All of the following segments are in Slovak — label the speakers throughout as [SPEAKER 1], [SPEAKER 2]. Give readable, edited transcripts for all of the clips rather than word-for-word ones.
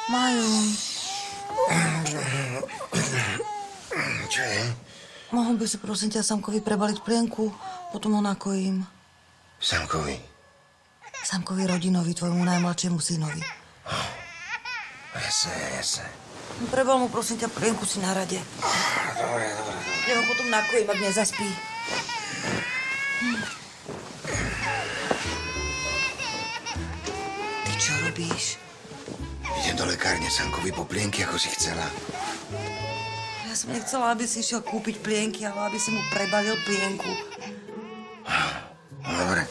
[SPEAKER 1] Majú.
[SPEAKER 2] Čo je?
[SPEAKER 1] Mohol by si prosím ťa Samkovi prebaliť plienku, potom ho nakojím.
[SPEAKER 2] Samkovi?
[SPEAKER 1] Samkovi rodinovi, tvojmu najmladšiemu synovi.
[SPEAKER 2] Jasne.
[SPEAKER 1] Prebal mu prosím ťa plienku, si na rade.
[SPEAKER 2] Dobre.
[SPEAKER 1] Ja ho potom nakojím, ak nezaspí. Ty čo robíš?
[SPEAKER 2] Idem do lekárne Samkovi po plienky, ako si chcela.
[SPEAKER 1] Ja som nechcela, aby si išiel kúpiť plienky, ale aby si mu prebalil plienku.
[SPEAKER 2] No, dobre.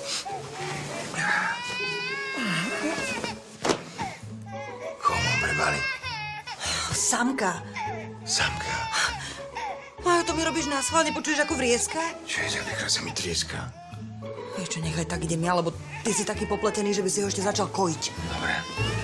[SPEAKER 2] Koho mám prebaliť?
[SPEAKER 1] Samka.
[SPEAKER 2] Samka?
[SPEAKER 1] Majo, to mi robíš náschválne, počuješ ako vrieska?
[SPEAKER 2] Čo je za vykrát sa mi trieska?
[SPEAKER 1] Vieš čo, nechaj tak idem ja, lebo ty si taký popletený, že by si ho ešte začal kojiť.
[SPEAKER 2] Dobre.